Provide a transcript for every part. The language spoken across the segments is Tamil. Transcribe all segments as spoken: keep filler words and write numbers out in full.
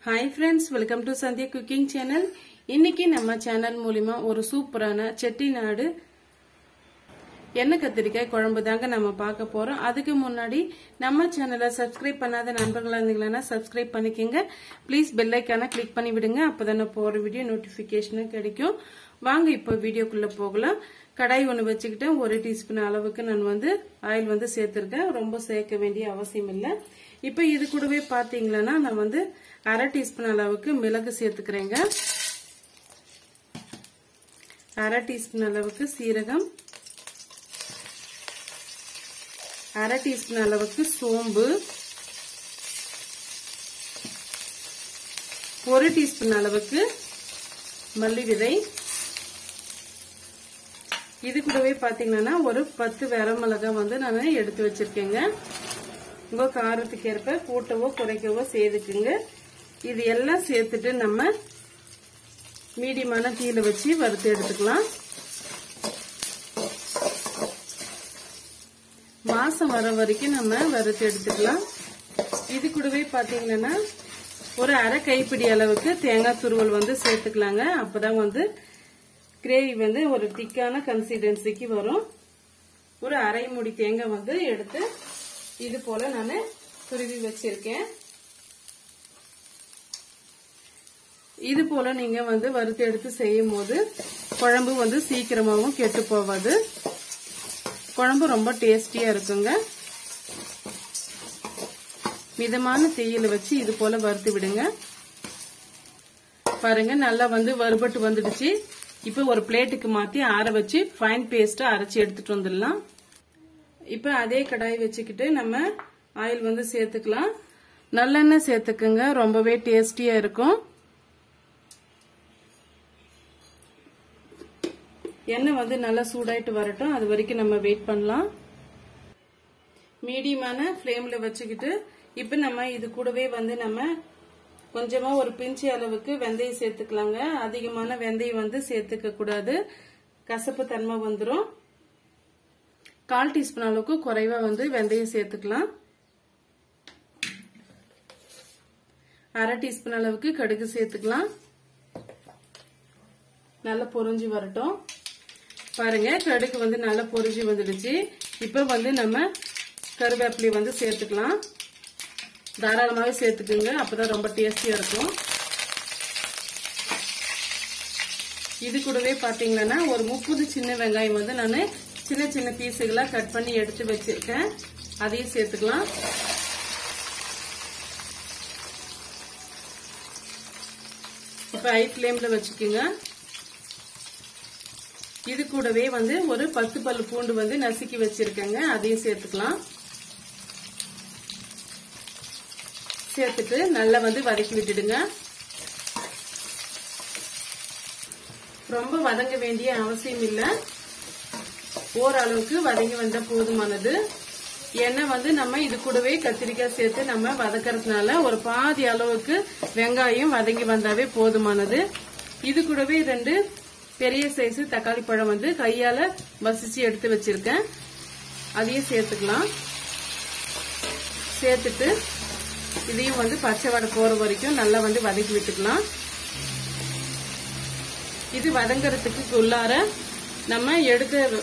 Hi friends, welcome to Sandhya Cooking Channel. இன்னைக்கு நம்ம சேனல் மூலமா ஒரு சூப்பரான செட்டிநாடு எண்ணெய் கத்திரிக்காய் குழம்பு தாங்க நம்ம பார்க்க போறோம். அதுக்கு முன்னாடி நம்ம சேனலை சப்ஸ்கிரைப் பண்ணாத நண்பர்களா இருந்தீங்கன்னா சப்ஸ்கிரைப் பண்ணிக்கங்க. ப்ளீஸ் பெல் ஐகானை கிளிக் பண்ணி விடுங்க. அப்பதான் நான் போற வீடியோ நோட்டிபிகேஷன் கிடைக்கும். வாங்க இப்போ வீடியோக்குள்ள போகலாம். கடாய் ஒன்று வச்சுக்கிட்டேன். ஒரு டீஸ்பூன் அளவுக்கு நான் வந்து ஆயில் வந்து சேர்த்திருக்கேன். ரொம்ப சேர்க்க வேண்டிய அவசியம் இல்லை. இப்போ இது கூடவே பாத்தீங்கன்னா நான் வந்து அரை டீஸ்பூன் அளவுக்கு மிளகு சேர்த்துக்கிறேங்க. அரை டீஸ்பூன் அளவுக்கு சீரகம், அரை டீஸ்பூன் அளவுக்கு சோம்பு, ஒரு டீஸ்பூன் அளவுக்கு மல்லி விதை, இது கூடவே பாத்தீங்கன்னா ஒரு பத்து வரமிளகாய் வந்து நான் எடுத்து வச்சிருக்கேங்க. உங்க காரத்துக்கு ஏற்ப கூட்டவோ குறைக்கவோ செய்துக்குங்க. இது எல்லாம் சேர்த்துட்டு நம்ம மீடியமான தீயில வச்சு வறுத்து எடுத்துக்கலாம். மாசம் வர வரைக்கும் நம்ம வறுத்து எடுத்துக்கலாம். இது கூடவே பாத்தீங்கன்னா ஒரு அரை கைப்பிடி அளவுக்கு தேங்காய் துருவல் வந்து சேர்த்துக்கலாங்க. அப்பதான் வந்து கிரேவி வந்து ஒரு திக்கான கன்சிஸ்டன்சிக்கு வரும். ஒரு அரை மூடி தேங்காய் வந்து எடுத்து இது போல நான் துருவி வச்சிருக்கேன். இது போல நீங்க வந்து வறுத்து எடுத்து செய்யும் போது குழம்பு வந்து சீக்கிரமாவும் கெட்டு போவாது. குழம்பு ரொம்ப டேஸ்டியா இருக்குங்க. மிதமான தீயில வச்சு இது போல வறுத்து விடுங்க. பாருங்க நல்லா வந்து வறுபட்டு வந்துடுச்சு. இப்ப ஒரு பிளேட்டுக்கு மாத்தி ஆற வச்சு ஃபைன் பேஸ்டா அரைச்சி எடுத்துட்டு வந்துடலாம். இப்ப அதே கடாய் வச்சுக்கிட்டு நம்ம ஆயில் வந்து சேர்த்துக்கலாம். நல்லெண்ணெய் சேர்த்துக்குங்க. ரொம்பவே டேஸ்டியா இருக்கும். எண்ணெய் வந்து நல்லா சூடாயிட்டு வரட்டும். அது வரைக்கும் நம்ம வெயிட் பண்ணலாம். மீடியமான ஃப்ளேம்ல வச்சுக்கிட்டு இப்ப நம்ம இது கூடவே வந்து நம்ம கொஞ்சமா ஒரு பிஞ்சு அளவுக்கு வெந்தயம் சேர்த்துக்கலாங்க. அதிகமான வெந்தயம் வந்து சேர்த்துக்க கூடாது. கசப்பு தன்மை வந்துடும். கால் டீஸ்பூன் அளவுக்கு குறைவா வந்து வெந்தயம் சேர்த்துக்கலாம். அரை டீஸ்பூன் அளவுக்கு கடுகு சேர்த்துக்கலாம். நல்லா பொரிஞ்சு வரட்டும். பாருங்க கடுகு வந்து நல்லா பொரிஞ்சு வந்துடுச்சு. இப்ப வந்து நம்ம கருவேப்பிலை வந்து சேர்த்துக்கலாம். தாராளமாவே சேர்த்துக்குங்க. அப்பதான் ரொம்ப டேஸ்டியா இருக்கும். இது கூடவே பாத்தீங்கன்னா ஒரு முப்பது சின்ன வெங்காயம் வந்து நான் சின்ன சின்ன பீஸுகளா கட் பண்ணி எடுத்து வச்சிருக்கேன். அதையும் சேர்த்துக்கலாம். இப்ப ஹை ஃப்ளேம்ல வச்சுக்கோங்க. இது கூடவே வந்து ஒரு பத்து பல்லு பூண்டு வந்து நசுக்கி வச்சிருக்கேங்க. அதையும் சேர்த்துக்கலாம். சேர்த்துட்டு நல்லா வந்து வதக்கி விட்டுடுங்க. ரொம்ப வதங்க வேண்டிய அவசியம் இல்லை. ஓரளவுக்கு வதங்கி வந்த போதுமானது. ஏன்னா வந்து நம்ம இது கூடவே கத்திரிக்காய் சேர்த்து நம்ம வதக்கறதுனால ஒரு பாதி அளவுக்கு வெங்காயம் வதங்கி வந்தாவே போதுமானது. இது கூடவே ரெண்டு பெரிய சைஸ் தக்காளி பழம் வந்து கையால மசிச்சு எடுத்து வச்சிருக்கேன். அதையும் சேர்த்துக்கலாம். சேர்த்துட்டு இதையும் வந்து பச்சை வடை போற வரைக்கும் நல்லா வந்து வதக்கி விட்டுக்கலாம். இது வதங்கறதுக்கு உள்ளார நம்ம எடுத்து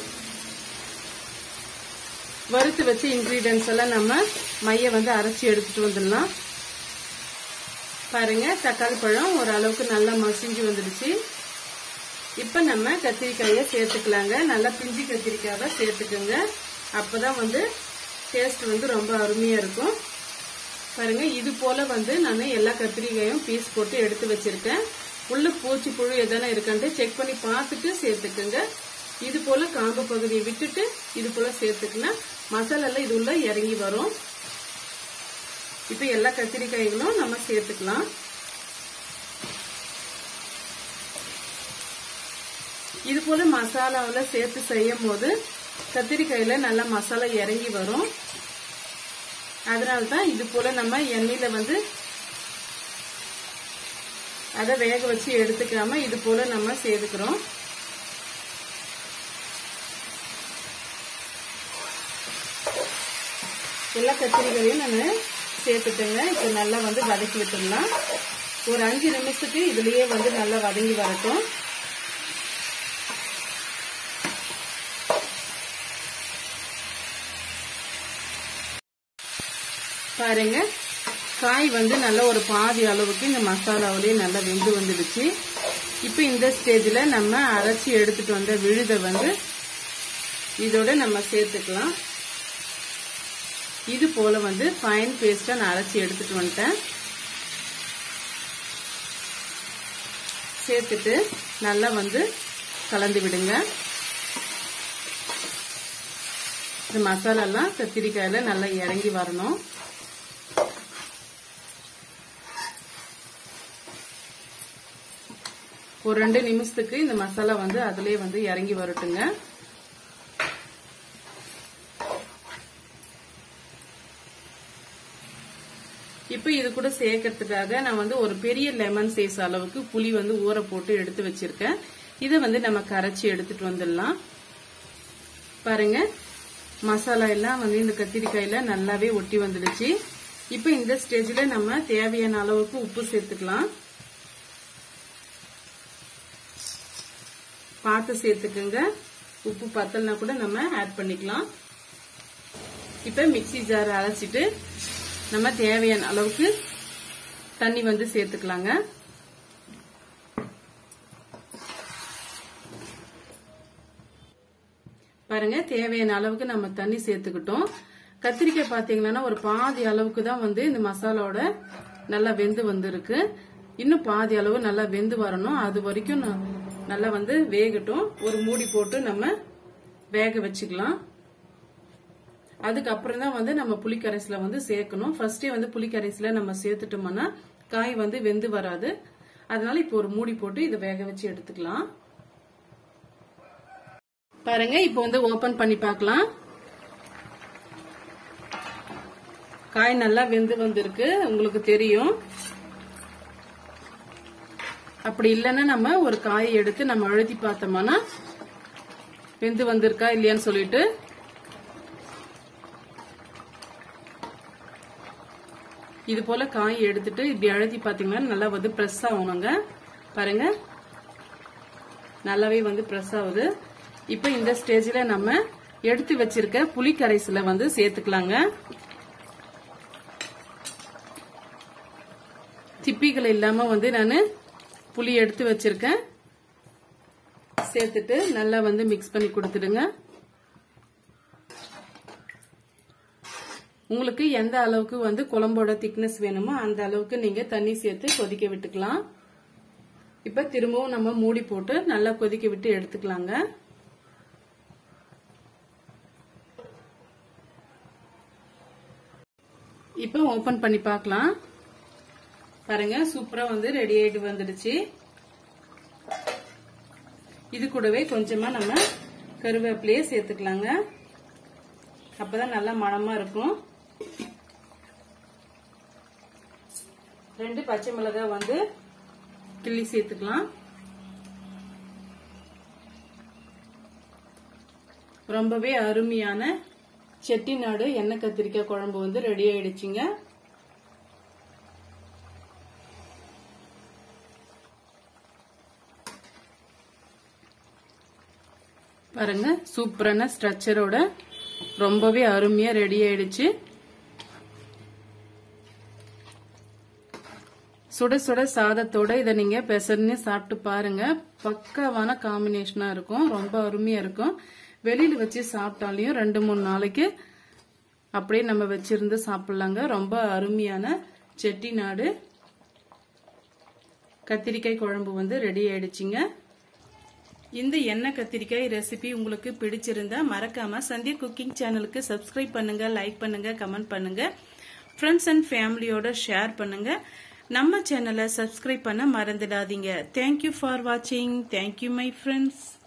வறுத்து வச்ச இன்கிரீடியன்ஸ் எல்லாம் நம்ம மைய வந்து அரைச்சி எடுத்துட்டு வந்துடலாம். பாருங்க தக்காளி பழம் ஒரு அளவுக்கு நல்லா மசிஞ்சு வந்துடுச்சு. இப்ப நம்ம கத்திரிக்காயை சேர்த்துக்கலாங்க. நல்லா பிஞ்சு கத்திரிக்காவை சேர்த்துக்கோங்க. அப்பதான் வந்து டேஸ்ட் வந்து ரொம்ப அருமையா இருக்கும். பாருங்க இது போல வந்து நான் எல்லா கத்திரிக்காயும் பீஸ் போட்டு எடுத்து வச்சிருக்கேன். உள்ள பூச்சி புழு எதனா இருக்கான்ட்டு செக் பண்ணி பார்த்துட்டு சேர்த்துக்குங்க. இது போல காம்பு பகுதியை விட்டுட்டு இது போல சேர்த்துக்கலாம். மசாலா எல்லாம் இது உள்ள இறங்கி வரும். இப்ப எல்லா கத்திரிக்காய்களும் நம்ம சேர்த்துக்கலாம். இது போல மசாலாவில சேர்த்து செய்யும் போது கத்திரிக்காயில நல்லா மசாலா இறங்கி வரும். அதனால்தான் இது போல நம்ம எண்ணெயில வந்து அதை வேக வச்சு எடுத்துக்காம இது போல நம்ம சேர்த்துக்கிறோம். எல்லா கத்திரிக்காயும் நான் சேர்த்துட்டேங்க. இப்ப நல்லா வந்து வதக்கி விட்டுடலாம். ஒரு அஞ்சு நிமிஷத்துக்கு இதுலயே வந்து நல்லா வதங்கி வரட்டும். பாருங்க, காய் வந்து நல்லா ஒரு பாதி அளவுக்கு இந்த மசாலாவிலேயே நல்லா வெந்து வந்துடுச்சு. இப்போ இந்த ஸ்டேஜில் நம்ம அரைச்சி எடுத்துட்டு வந்த விழுதை வந்து இதோட நம்ம சேர்த்துக்கலாம். இது போல வந்து ஃபைன் பேஸ்டா நான் அரைச்சி எடுத்துட்டு வந்துட்டேன். சேர்த்துட்டு நல்லா வந்து கலந்து விடுங்க. இந்த மசாலா எல்லாம் கத்திரிக்காயில நல்லா இறங்கி வரணும். ஒரு ரெண்டு நிமிஷத்துக்கு இந்த மசாலா வந்து அதுலயே வந்து இறங்கி வரட்டுங்க. இப்ப இது கூட சேர்க்கறதுக்காக நான் வந்து ஒரு பெரிய லெமன் சைஸ் அளவுக்கு புளி வந்து ஊற போட்டு எடுத்து வச்சிருக்கேன். இதை வந்து நம்ம கரைச்சி எடுத்துட்டு வந்துடலாம். பாருங்க, மசாலா எல்லாம் வந்து இந்த கத்திரிக்காயில நல்லாவே ஒட்டி வந்துடுச்சு. இப்ப இந்த ஸ்டேஜ்ல நம்ம தேவையான அளவுக்கு உப்பு சேர்த்துக்கலாம். பார்த்து சேர்த்துக்குங்க. உப்பு பத்தலனா கூட நம்ம ஆட் பண்ணிக்கலாம். இப்ப மிக்ஸி ஜார் அரைச்சிட்டு நம்ம தேவையான அளவுக்கு தண்ணி வந்து சேர்த்துக்கலாங்க. பாருங்க, தேவையான அளவுக்கு நம்ம தண்ணி சேர்த்துக்கிட்டோம். கத்திரிக்காய் பாத்தீங்கன்னா ஒரு பாதி அளவுக்கு தான் வந்து இந்த மசாலாவோட நல்லா வெந்து வந்திருக்கு. இன்னும் பாதி அளவு நல்லா வெந்து வரணும். அது வரைக்கும் நல்லா வந்து வேகட்டும். ஒரு மூடி போட்டு நம்ம வேக வச்சுக்கலாம். அதுக்கப்புறம் தான் வந்து நம்ம புளிக்கரைசல வந்து சேர்க்கணும். ஃபர்ஸ்டே வந்து புளிக்கரைசல நம்ம சேர்த்துட்டோம்னா காய் வந்து வெந்து வராது. அதனால இப்போ ஒரு மூடி போட்டு இதை வேக வச்சு எடுத்துக்கலாம். பாருங்க, இப்போ வந்து ஓபன் பண்ணி பார்க்கலாம். காய் நல்லா வெந்து வந்திருக்கு, உங்களுக்கு தெரியும். அப்படி இல்லைன்னா நம்ம ஒரு காயை எடுத்து நம்ம அழுத்தி பார்த்தோம்னா வெந்து வந்திருக்கா இல்லையான்னு சொல்லிட்டு இது போல காய் எடுத்துட்டு இப்படி அழுத்தி பாத்தீங்கன்னா நல்லா வந்து பிரஸ் ஆகணுங்க. பாருங்க, நல்லாவே வந்து பிரஸ் ஆகுது. இப்ப இந்த ஸ்டேஜ்ல நம்ம எடுத்து வச்சிருக்க புளி கரைசல வந்து சேர்த்துக்கலாங்க. சிப்பிகள் இல்லாம வந்து நான் புளி எடுத்து வச்சிருக்கேன். சேர்த்துட்டு நல்லா வந்து மிக்ஸ் பண்ணி கொடுத்துடுங்க. உங்களுக்கு எந்த அளவுக்கு வந்து குழம்போட திக்னஸ் வேணுமோ அந்த அளவுக்கு நீங்க தண்ணி சேர்த்து கொதிக்க விட்டுக்கலாம். இப்ப திரும்பவும் நம்ம மூடி போட்டு நல்லா கொதிக்க விட்டு எடுத்துக்கலாங்க. இப்ப ஓபன் பண்ணி பார்க்கலாம். பாருங்க, சூப்பரா வந்து ரெடி ஆயிட்டு வந்துடுச்சு. இது கூடவே கொஞ்சமா நம்ம கருவேப்பிலையே சேர்த்துக்கலாங்க. அப்பதான் நல்லா மணமா இருக்கும். ரெண்டு பச்சை மிளகாய் வந்து கிள்ளி சேர்த்துக்கலாம். ரொம்பவே அருமையான செட்டிநாடு எண்ணெய் கத்திரிக்காய் குழம்பு வந்து ரெடி ஆயிடுச்சுங்க. பாருங்க, சூப்பரான ஸ்ட்ரக்சரோட ரொம்பவே அருமையா ரெடி ஆயிடுச்சு. சுட சுட சாதத்தோட இதை நீங்க பெசர்னு சாப்பிட்டு பாருங்க. பக்காவான காம்பினேஷனா இருக்கும். ரொம்ப அருமையா இருக்கும். வெளியில வச்சு சாப்பிட்டாலையும் ரெண்டு மூணு நாளைக்கு அப்படியே நம்ம வச்சிருந்து சாப்பிடலாங்க. ரொம்ப அருமையான செட்டிநாடு கத்திரிக்காய் குழம்பு வந்து ரெடி ஆயிடுச்சுங்க. இந்த எண்ணெய் கத்திரிக்காய் ரெசிபி உங்களுக்கு பிடிச்சிருந்தா மறக்காம சந்தியா குக்கிங் சேனலுக்கு சப்ஸ்கிரைப் பண்ணுங்க, லைக் பண்ணுங்க, கமெண்ட் பண்ணுங்க, ஃப்ரெண்ட்ஸ் அண்ட் ஃபேமிலியோட ஷேர் பண்ணுங்க. நம்ம சேனலை சப்ஸ்கிரைப் பண்ண மறந்துடாதீங்க. தேங்க்யூ ஃபார் வாட்சிங். Thank you my friends.